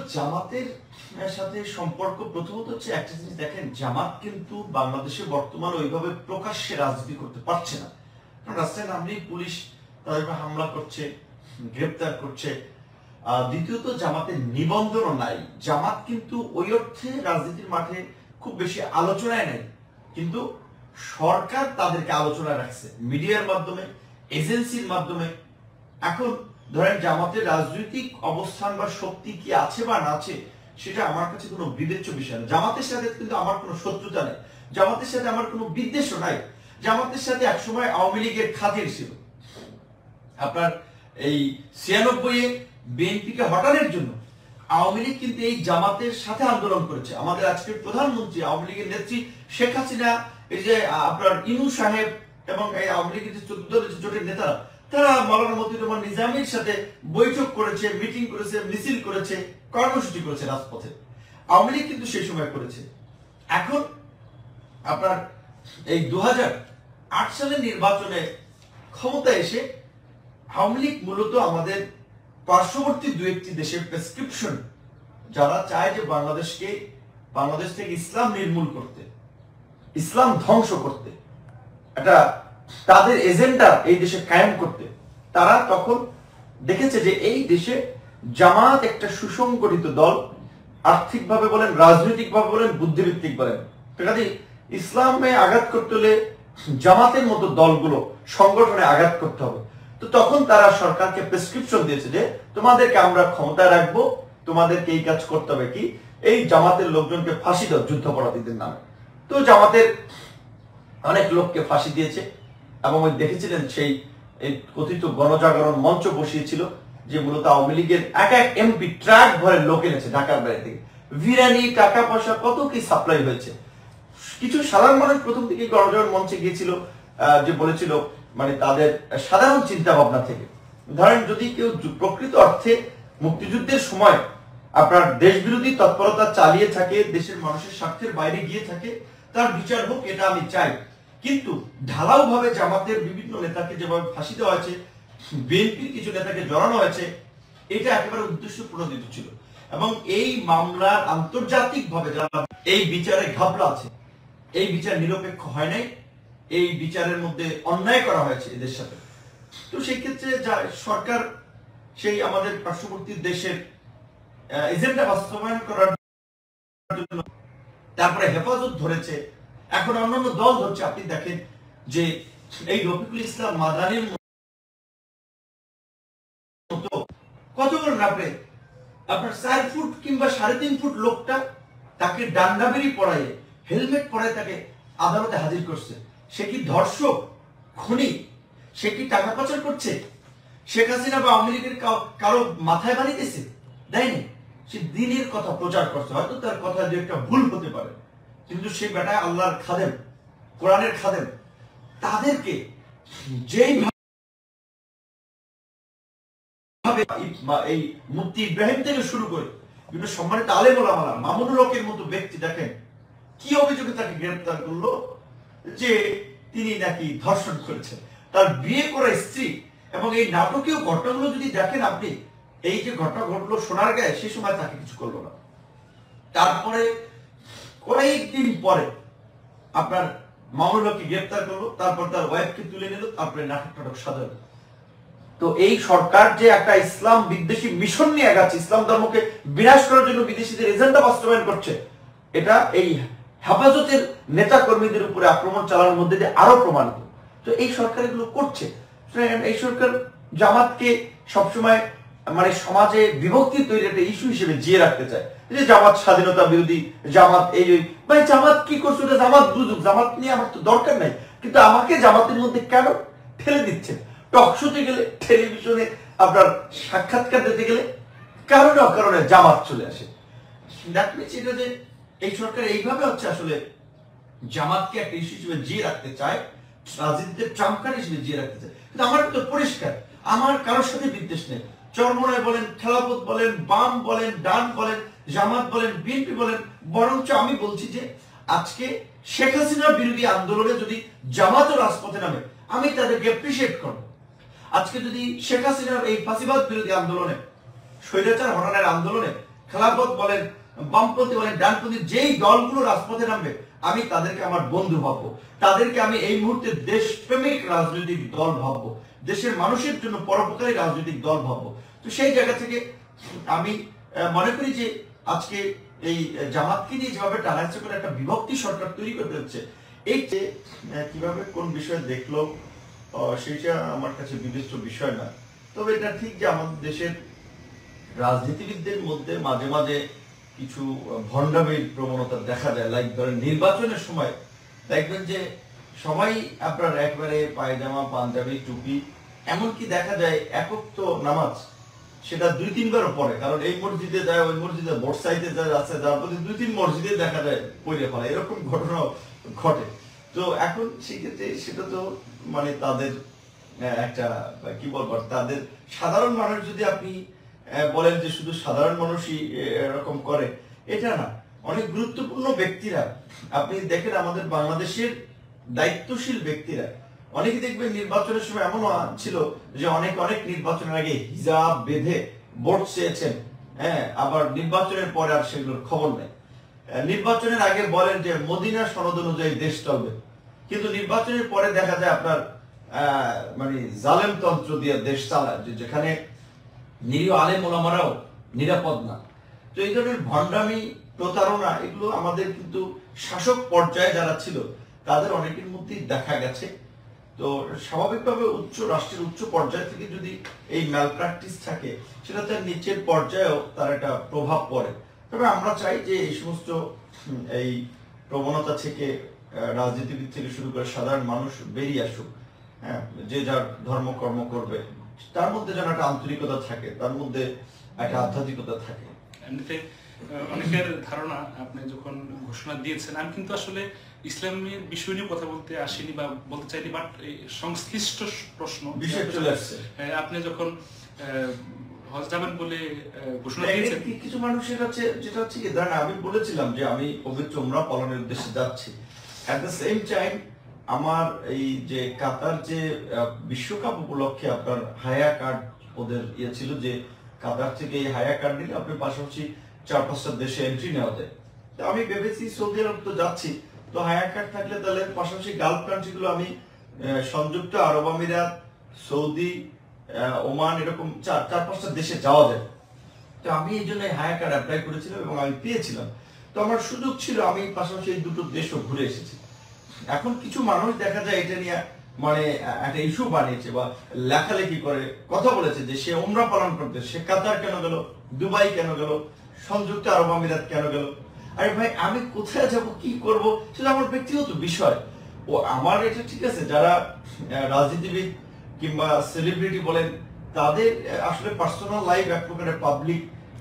জামাতের সাথে সম্পর্ক প্রথমত হচ্ছে একটা জিনিস দেখেন, জামাত কিন্তু বাংলাদেশে বর্তমানে ওইভাবে প্রকাশ্যে রাজনীতি করতে পারছে না। কারণ রাস্তায় নামলেই পুলিশ তাদের উপর হামলা করছে, গ্রেপ্তার করছে। দ্বিতীয়ত জামাতের নিবন্ধনও নাই। জামাত কিন্তু ওই অর্থে রাজনীতির মাঠে খুব বেশি আলোচনায় নাই, কিন্তু সরকার তাদেরকে আলোচনায় রাখছে মিডিয়ার মাধ্যমে, এজেন্সির মাধ্যমে। এখন ধরেন জামাতের রাজনৈতিক অবস্থান বা শক্তি কি আছে বা না আছে সেটা আমার কাছে কোনো বিবেচ্য বিষয় না। জামাতের সাথে কিন্তু আমার কোনো শত্রুতা নেই, জামাতের সাথে আমার কোনো বিদ্বেষও নাই। জামাতের সাথে একসময় আওয়ামী লীগের খাতির ছিল। আপনার এই 96-এ বিএনপিকে হটানোর জন্য আওয়ামী লীগ কিন্তু এই জামাতের সাথে আন্দোলন করেছে। আমাদের আজকের প্রধানমন্ত্রী, আওয়ামী লীগের নেত্রী শেখ হাসিনা, এই যে আপনার ইনু সাহেব এবং এই আওয়ামী লীগের যে 14 দলের জোটের নেতারা, তারা মাওলানা মতিউর নিজামীর সাথে বৈঠক করেছে, মিটিং করেছে, মিছিল করেছে, কর্মসূচি করেছে রাজপথে। আওয়ামী লীগ কিন্তু সেই সময় করেছে। এখন আপনার এই 2008 সালের নির্বাচনে ক্ষমতায় এসে আওয়ামী লীগ মূলত আমাদের পার্শ্ববর্তী দু একটি দেশের প্রেসক্রিপশন, যারা চায় যে বাংলাদেশ থেকে ইসলাম নির্মূল করতে, ইসলাম ধ্বংস করতে, এটা তাদের এজেন্ডা এই দেশে কায়েম করতে, তারা তখন দেখেছে যে এই দেশে জামাত একটা সুসংগঠিত দল, আর্থিকভাবে বলেন, রাজনৈতিকভাবে বলেন, বুদ্ধিভিত্তিক বলেন, কাজে ইসলামে আঘাত করতে হলে জামাতের মতো দলগুলো সংগঠনে আঘাত করতে হবে। তো তখন তারা সরকারকে প্রেসক্রিপশন দিয়েছে যে তোমাদেরকে আমরা ক্ষমতায় রাখবো, তোমাদেরকে এই কাজ করতে হবে, কি এই জামাতের লোকজনকে ফাঁসি দাও যুদ্ধাপরাধীদের নামে। তো জামাতের অনেক লোককে ফাঁসি দিয়েছে এবং ওই দেখেছিলেন সেই কথিত গণজাগরণ মঞ্চ বসিয়েছিল, যে মূলত আওয়ামী লীগের এক এমপি ট্রাক ভরে লোক এনেছে ঢাকার বাইরে থেকে, বিরিয়ানি, টাকা পয়সা, কত কি সাপ্লাই হয়েছে। কিছু সাধারণ মানুষ প্রথম থেকে গণজাগরণ মঞ্চে গিয়েছিল, যে বলেছিল মানে তাদের সাধারণ চিন্তা ভাবনা থেকে, ধরেন যদি কেউ প্রকৃত অর্থে মুক্তিযুদ্ধের সময় আপনার দেশ বিরোধী তৎপরতা চালিয়ে থাকে, দেশের মানুষের স্বার্থের বাইরে গিয়ে থাকে, তার বিচার হোক, এটা আমি চাই। কিন্তু ঢালাও ভাবে জামাতের বিভিন্ন নেতাকে যেভাবে ফাঁসি দেওয়া হয়েছে, বিএনপির কিছু নেতাকে জড়ানো হয়েছে, এটা একেবারে উদ্দেশ্য প্রণোদিত ছিল। এবং এই মামলার আন্তর্জাতিক ভাবে যারা এই বিচারে ঘাবলা আছে, এই বিচার নিরপেক্ষ হয় নাই, এই বিচারের মধ্যে অন্যায় করা হয়েছে এদের সাথে। তো সেই ক্ষেত্রে সরকার সেই আমাদের পার্শ্ববর্তী দেশের এজেন্ডা বাস্তবায়ন করার জন্য তারপরে হেফাজত ধরেছে, এখন অন্যান্য দল ধরছে। আপনি দেখেন যে এই রফিকুল ইসলাম মাদানির মতো কত বড় নাপে আপনার 4 ফুট কিংবা 3.5 ফুট লোকটা, তাকে ডান্ডাবেরি পড়ায়, হেলমেট পরায় তাকে আদালতে হাজির করছে। সে কি ধর্ষক, খুনি? সে কি টাকা পাচার করছে? শেখ হাসিনা বা আওয়ামী লীগের কারো মাথায় বানিয়েছে? দেয়নি। সে দিনের কথা প্রচার করছে, হয়তো তার কথা যে একটা ভুল হতে পারে, কিন্তু সে বেটা আল্লাহর খাদেম, কোরআনের খাদেম। তাদেরকে যেইভাবে এই মুফতি ইব্রাহিম থেকে শুরু করে বিভিন্ন সম্মানিত আলেম ওলামা, মামুনুল হকের মতো ব্যক্তি, দেখেন কি অভিযোগে তাকে গ্রেফতার করলো, যে তিনি নাকি ধর্ষণ করেছেন তার বিয়ে করা স্ত্রী। এবং এই নাটকীয় ঘটনাগুলো যদি দেখেন আপনি, এই যে ঘটনা ঘটলো সোনারগাঁয়ে, সে সময় তাকে কিছু করলো না। তারপরে কয়েকদিন পরে আপনার মামুনুল হককে গ্রেফতার করলো, তারপর তার ওয়াইফকে তুলে নিল, তারপরে নাটক সাজালো। তো এই সরকার যে একটা ইসলাম বিদ্বেষী মিশন নিয়ে গেছে, ইসলাম ধর্মকে বিনাশ করার জন্য বিদেশিদের এজেন্ডা বাস্তবায়ন করছে, এটা এই হেফাজতের নেতা কর্মীদের উপরে আক্রমণ চালানোর মধ্যে দিয়ে আরো প্রমাণিত। তো এই সরকার এগুলো করছে। এই সরকার জামাতকে সবসময় মানে সমাজে বিভক্তি তৈরি একটা ইস্যু হিসেবে জিয়ে রাখতে চায়, যে জামাত স্বাধীনতা বিরোধী, জামাত এই ভাই জামাত কি করছে ওটা জামাত বুঝুক, জামাত নিয়ে আমার তো দরকার নাই, কিন্তু আমাকে জামাতের মধ্যে কেন ঠেলে দিচ্ছেন? টকশোতে গেলে, টেলিভিশনে আপনার সাক্ষাৎকার দিতে গেলে কারণে অকারণে জামাত চলে আসে। এটা যে এই সরকার এইভাবে হচ্ছে আসলে জামাতকে একটা ইস্যু হিসেবে জিয়ে রাখতে চায়, রাজনীতিতে ট্রাম্প কার্ড হিসেবে জিয়ে রাখতে চায়। কিন্তু আমার তো পরিষ্কার, আমার কারোর সাথে বিদ্বেষ নেই। চরমনায় বলেন, খেলাফত বলেন, বাম বলেন, ডান বলেন, জামাত বলেন, বিএনপি বলেন, বরঞ্চ আমি বলছি যে আজকে শেখ হাসিনা বিরোধী আন্দোলনে যদি জামাতও রাজপথে নামে, আমি তাদেরকে অ্যাপ্রিশিয়েট করব। আজকে যদি শেখ হাসিনার এই ফাঁসিবাদ বিরোধী আন্দোলনে, স্বৈরাচার হটানোর আন্দোলনে খেলাফত বলেন, বামপন্থী বলেন, ডানপন্থী, যেই দলগুলো রাজপথে নামবে আমি তাদেরকে আমার বন্ধু ভাববো, তাদেরকে আমি এই মুহূর্তে দেশপ্রেমিক রাজনৈতিক দল ভাববো, দেশের মানুষের জন্য পরোপকারী রাজনৈতিক দল ভাববো। তো সেই জায়গা থেকে আমি মনে করি যে আজকে এই জামাতকে নিয়ে যেভাবে টানাইছে করে একটা বিভক্তি সরকার তৈরি করতে হচ্ছে, এই যে কিভাবে কোন বিষয় দেখলো সেইটা আমার কাছে বিবেচ্য বিষয় না। তবে এটা ঠিক যে আমাদের দেশের রাজনীতিবিদদের মধ্যে মাঝে মাঝে কিছু ভণ্ডামির প্রবণতা দেখা যায়। লাইক ধরেন নির্বাচনের সময় দেখবেন যে সবাই আপনার একবারে পায়জামা, পাঞ্জাবি, টুপি, এমনকি দেখা যায় একক তো নামাজ সেটা 2-3 বারও পড়ে, কারণ এই মসজিদে যায়, ওই মসজিদে ভোট চাইতে যায়, আছে যার প্রতি 2-3 মসজিদে দেখা যায় পড়ে ফেলা, এরকম ঘটনা ঘটে। তো এখন সেক্ষেত্রে সেটা তো মানে তাদের একটা কি বলবো, তাদের সাধারণ মানুষ যদি আপনি বলেন যে শুধু সাধারণ মানুষই এরকম করে, এটা না। অনেক গুরুত্বপূর্ণ ব্যক্তিরা আপনি দেখেন, আমাদের বাংলাদেশের দায়িত্বশীল ব্যক্তিরা অনেকে দেখবেন নির্বাচনের সময় এমন ছিল যে অনেক নির্বাচনের আগে হিজাব বেঁধে ভোট চেয়েছেন, হ্যাঁ, আবার নির্বাচনের পরে আর সেগুলোর খবর নেই। নির্বাচনের আগে বলেন যে মদিনা সনদ অনুযায়ী দেশ চলবে, কিন্তু নির্বাচনের পরে দেখা যায় আপনার মানে জালেম তন্ত্র দিয়ে দেশ চালায়, যেখানে নিরীহ আলেম ওলামারাও নিরাপদ না। তো এই ধরনের ভণ্ডামি, প্রতারণা, এগুলো আমাদের কিন্তু শাসক পর্যায়ে যারা ছিল তাদের অনেকের মধ্যেই দেখা গেছে। তো স্বাভাবিকভাবে রাষ্ট্রের উচ্চ পর্যায় থেকে যদি এই ম্যাল প্র্যাকটিস থাকে, সেটা তার নিচের পর্যায়েও তার একটা প্রভাব পড়ে। তবে আমরা চাই যে এই সমস্ত এই প্রবণতা থেকে রাজনীতিবিদ থেকে শুরু করে সাধারণ মানুষ বেরিয়ে আসুক, হ্যাঁ, যে যার ধর্মকর্ম করবে, তার মধ্যে যেন একটা আন্তরিকতা থাকে, তার মধ্যে একটা আধ্যাত্মিকতা থাকে। অনেকের ধারণা আপনি যখন ঘোষণা দিয়েছেন, আমি কিন্তু আসলে ইসলামের বিষয় নিয়ে কথা বলতে আসিনি বা বলতে চাইনি, বাট সংশ্লিষ্ট প্রশ্ন বিষয় চলে আসছে। আপনি যখন হজ যাবেন বলে ঘোষণা দিয়েছেন, কিছু মানুষের কাছে যেটা হচ্ছে কি, ধরেন আমি বলেছিলাম যে আমি পবিত্র উমরা পালনের উদ্দেশ্যে যাচ্ছি, এট দ্য সেম টাইম আমার এই যে কাতার যে বিশ্বকাপ উপলক্ষে আপনার হায়া কার্ড ওদের ইয়ে ছিল, যে কাতার থেকে এই হায়া কার্ড নিলে আপনি পাশাপাশি 4-5টা দেশে এন্ট্রি নেওয়া যায়। তো আমি ভেবেছি সৌদি আরব তো যাচ্ছি, তো হায়া কার্ড থাকলে তাহলে পাশাপাশি গালফ কান্ট্রিগুলো আমি সংযুক্ত আরব আমিরাত, সৌদি, ওমান, এরকম 4-5টা দেশে যাওয়া যায়। তো আমি এই জন্য হায়া কার্ড অ্যাপ্লাই করেছিলাম এবং আমি পেয়েছিলাম। তো আমার সুযোগ ছিল, আমি পাশাপাশি এই দুটো দেশও ঘুরে এসেছি। এখন কিছু মানুষ দেখা যায় এটা নিয়ে মানে একটা ইস্যু বানিয়েছে বা লেখালেখি করে কথা বলেছে যে সে উমরা পালন করতে, সে কাতার কেন গেল, দুবাই কেন গেল, সংযুক্ত আরব আমিরাত কেন গেল। আরে ভাই, আমি কোথায় যাব, কি করব, সেটা আমার ব্যক্তিগত বিষয়। ও আমার এটা ঠিক আছে, যারা রাজনীতিবিদ কিংবা সেলিব্রিটি বলেন, তাদের আসলে পার্সোনাল লাইফ এক প্রকারের পাবলিক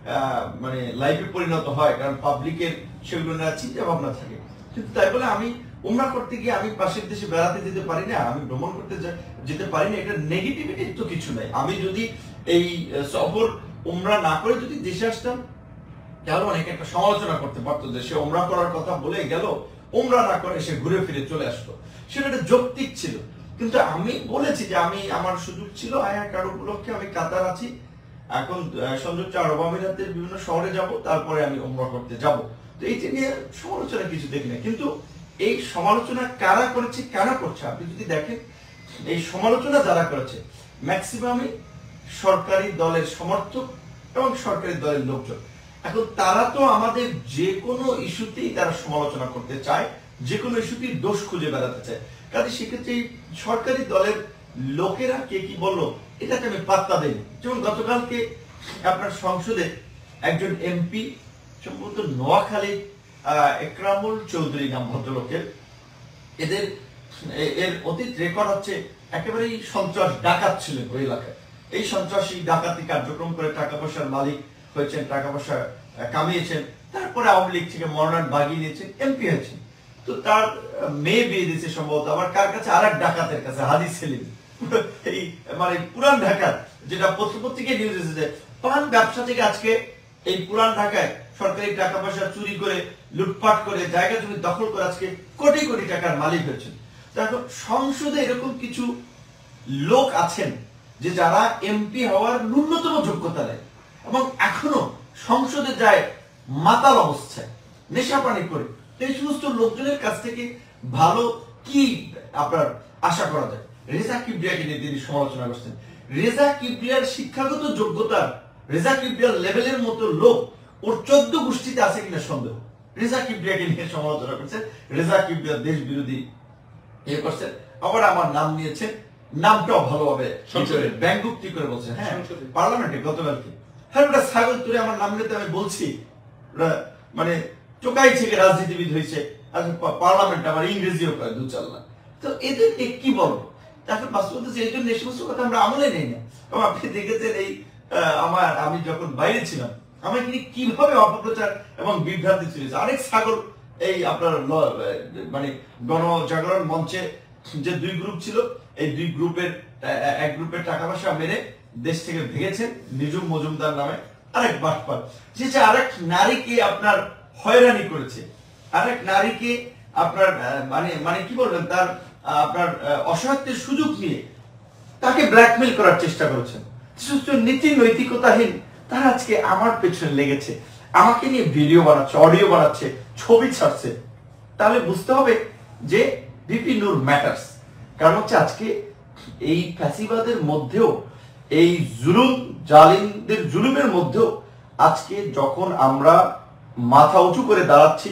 মানে লাইফে পরিণত হয়, কারণ পাবলিকের সেগুলো নিয়ে চিন্তা ভাবনা থাকে। কিন্তু তাই বলে আমি উমরা করতে গিয়ে আমি পাশের দেশে বেড়াতে যেতে পারি না, আমি ভ্রমণ করতে যেতে পারি না, এটা নেগেটিভিটি তো কিছু নাই। আমি যদি এই সফর উমরা না করে যদি দেশে আসতাম, তাহলে অনেকে একটা সমালোচনা করতে পারতো যে সে উমরা করার কথা বলে গেল, উমরা না করে সে ঘুরে ফিরে চলে আসলো, সেটা একটা যৌক্তিক ছিল। কিন্তু আমি বলেছি যে আমি, আমার সুযোগ ছিল আয়া কার্ড উপলক্ষে আমি কাতার আছি, এখন সংযুক্ত আরব আমিরাতের বিভিন্ন শহরে যাব, তারপরে আমি উমরা করতে যাব। তো এইটা নিয়ে সমালোচনা কিছু দেখি না, কিন্তু এই সমালোচনা কারা করেছে, কেন করছে, আপনি যদি দেখেন এই সমালোচনা যারা করেছে ম্যাক্সিমামই সরকারি দলের সমর্থক এবং সরকারি দলের লোকজন। এখন তারা তো আমাদের যে কোনো ইস্যুতেই তারা সমালোচনা করতে চায়, যে কোনো ইস্যুতেই দোষ খুঁজে বেড়াতে চায়। কাজে সেক্ষেত্রে সরকারি দলের লোকেরা কে কি বললো এটাকে আমি পাত্তা দেই। যেমন গতকালকে আপনার সংসদে একজন এমপি, সম্ভবত নোয়াখালী, একরামুল চৌধুরী নাম ভদ্রলোকের, এর অতীত রেকর্ড হচ্ছে একেবারেই সন্ত্রাস, ডাকাত ছিলেন ওই এলাকায়। এই সন্ত্রাসী ডাকাতি কার্যক্রম করে টাকা পয়সার মালিক হয়েছেন, টাকা পয়সা কামিয়েছেন, তারপরে আওয়ামী লীগ থেকে মনোনয়ন বাগিয়ে নিয়েছেন, এমপি হয়েছেন। তো তার মেয়ে বিয়ে দিয়েছে সম্ভবত আবার কার কাছে, আর এক ডাকাতের কাছে, হাদি সেলিম, এই মানে পুরান ঢাকার, যেটা পত্রিকায় নিউজ এসেছে, পান ব্যবসা থেকে আজকে এই পুরান ঢাকায় সরকারি টাকা পয়সা চুরি করে, লুটপাট করে, জায়গা জমি দখল করে আজকে কোটি কোটি টাকার মালিক হয়েছেন। এখন সংসদে এরকম কিছু লোক আছেন যে যারা এমপি হওয়ার ন্যূনতম যোগ্যতা নেই এবং এখনো সংসদে যায় মাতাল অবস্থায়, নেশা পানি করে। এই সমস্ত লোকজনের কাছ থেকে ভালো কি আপনার আশা করা যায়? রেজা কিবরিয়াকে নিয়ে তিনি সমালোচনা করছেন। রেজা কিবরিয়ার শিক্ষাগত যোগ্যতা রেজা কিবরিয়ার লেভেলের মতো লোক ওর 14 গোষ্ঠীতে আছে কিনা সন্দেহ। রেজা কিবরিয়াকে নিয়ে সমালোচনা করছেন, রেজা কিবরিয়া দেশ বিরোধী করছেন। আবার আমার নাম নিয়েছেন, নামটাও ভালোভাবে ব্যঙ্গোক্তি করে বলছেন। হ্যাঁ, পার্লামেন্টে গতকালকে হ্যাঁ ওটা ছাগল তুলে আমার নাম নিতে আমি বলছি, মানে চোকাই থেকে রাজনীতিবিদ হয়েছে, পার্লামেন্ট আবার ইংরেজিও কয় দু চাল না। তো এদের কি বলবো? তারপর বাস্তবতা এই জন্য এই সমস্ত কথা আমরা আমলে নেই না। এবং আপনি দেখেছেন এই আমি যখন বাইরে ছিলাম আমাকে কিভাবে অপপ্রচার এবং বিভ্রান্তি চলেছে। অনেক ছাগল এই আপনার মানে গণজাগরণ মঞ্চে যে 2 গ্রুপ ছিল, এই 2 গ্রুপের এক গ্রুপের টাকা পয়সা মেরে দেশ থেকে ভেঙেছেন নিজুম মজুমদার নামে আরেক বাটপার, যে আরেক নারীকে আপনার হয়রানি করেছে, আরেক নারীকে আপনার মানে কি বলবেন, তার আপনার অসহায়ত্বের সুযোগ নিয়ে তাকে ব্ল্যাকমেল করার চেষ্টা করেছেন। নীতি নৈতিকতাহীন তারা আজকে আমার পেছনে লেগেছে, আমাকে নিয়ে ভিডিও বানাচ্ছে, অডিও বানাচ্ছে, ছবি ছাড়ছে। তাহলে বুঝতে হবে যে ভিপি নূর ম্যাটার্স। কারণ হচ্ছে আজকে এই ফ্যাসিবাদের মধ্যেও, এই জুলুম জালিমদের জুলুমের মধ্যেও আজকে যখন আমরা মাথা উঁচু করে দাঁড়াচ্ছি,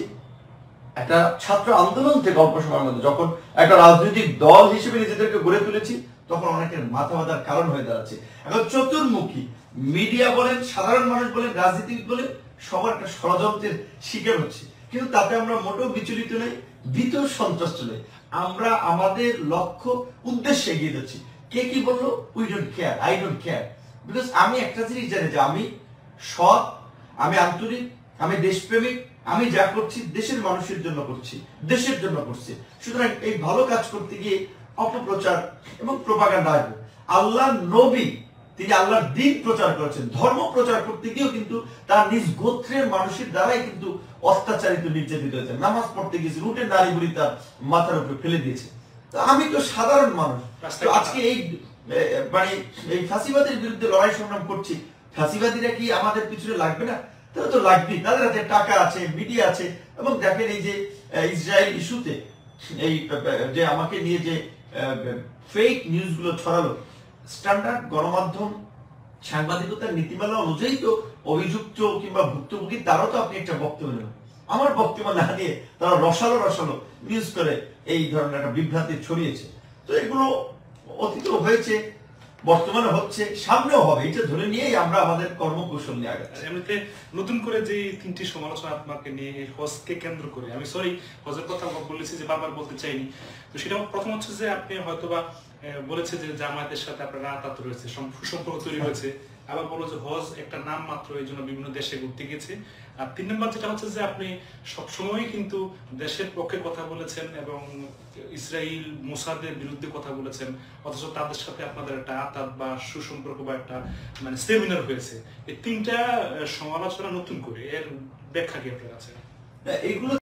একটা ছাত্র আন্দোলন থেকে অল্প সময়ের মধ্যে যখন একটা রাজনৈতিক দল হিসেবে নিজেদেরকে গড়ে তুলেছি, তখন অনেকের মাথা ব্যথার কারণ হয়ে দাঁড়াচ্ছে। এখন চতুর্মুখী মিডিয়া বলেন, সাধারণ মানুষ বলেন, রাজনীতিবিদ বলেন, সবার একটা ষড়যন্ত্রের শিকার হচ্ছে। কিন্তু তাতে আমরা মোটেও বিচলিত নই, ভীত সন্ত্রস্ত নই। আমরা আমাদের লক্ষ্য উদ্দেশ্যে এগিয়ে যাচ্ছি। কে কি বললো, we don't care, I don't care. Because আমি একটা জিনিস জানি যে আমি সৎ, আমি আন্তরিক, আমি দেশপ্রেমিক, আমি যা করছি দেশের মানুষের জন্য করছি, দেশের জন্য করছি। সুতরাং এই ভালো কাজ করতে গিয়ে অপপ্রচার এবং প্রোপাগান্ডা আসবে। আল্লাহ নবী তিনি আল্লাহর দিন প্রচার করেছেন, ধর্ম প্রচার করতে গিয়েও কিন্তু তার নিজ গোত্রের মানুষের দ্বারাই কিন্তু অত্যাচারিত, নির্যাতিত হয়েছে। নামাজ পড়তে গেছে, রুটে নারী বুড়ি তার মাথার উপরে ফেলে দিয়েছে। তো আমি তো সাধারণ মানুষ, তো আজকে এই মানে এই ফাঁসিবাদের বিরুদ্ধে লড়াই সংগ্রাম করছি, ফাঁসিবাদীরা কি আমাদের পিছনে লাগবে না? তারা তো লাগবেই, তাদের হাতে টাকা আছে, মিডিয়া আছে। এবং দেখেন এই যে ইসরায়েল ইস্যুতে এই যে আমাকে নিয়ে যে ফেক নিউজ গুলো ছড়ালো, স্ট্যান্ডার্ড গণমাধ্যম সাংবাদিকতার নীতিমালা অনুযায়ী তো অভিযুক্ত কিংবা ভুক্তভোগী তারও তো আপনি একটা বক্তব্য নেবেন। আমার বক্তব্য না দিয়ে তারা রসালো নিউজ করে এই ধরনের একটা বিভ্রান্তি ছড়িয়েছে। তো এগুলো অতীতেও হয়েছে, বর্তমানে হচ্ছে, সামনেও হবে। এটা ধরে নিয়েই আমরা আমাদের কর্মকৌশল নিয়ে আগাচ্ছি। এমনিতে নতুন করে যে 3টি সমালোচনা আপনাকে নিয়ে হজকে কেন্দ্র করে, আমি সরি হজের কথা বলেছি যে বারবার বলতে চাইনি। তো সেটা প্রথম হচ্ছে যে আপনি হয়তোবা বলেছে যে জামায়াতের সাথে আপনার রাত রয়েছে, সুসম্পর্ক তৈরি হয়েছে। আবার বলো যে হজ একটা নাম মাত্র, এই জন্য বিভিন্ন দেশে ঘুরতে গেছে। আর 3 নম্বর যেটা হচ্ছে যে আপনি সবসময় কিন্তু দেশের পক্ষে কথা বলেছেন এবং ইসরায়েল মোসাদের বিরুদ্ধে কথা বলেছেন, অথচ তাদের সাথে আপনাদের একটা আতাত বা সুসম্পর্ক বা একটা মানে সেমিনার হয়েছে। এই 3টা সমালোচনা নতুন করে এর ব্যাখ্যা কি আপনার কাছে? এইগুলো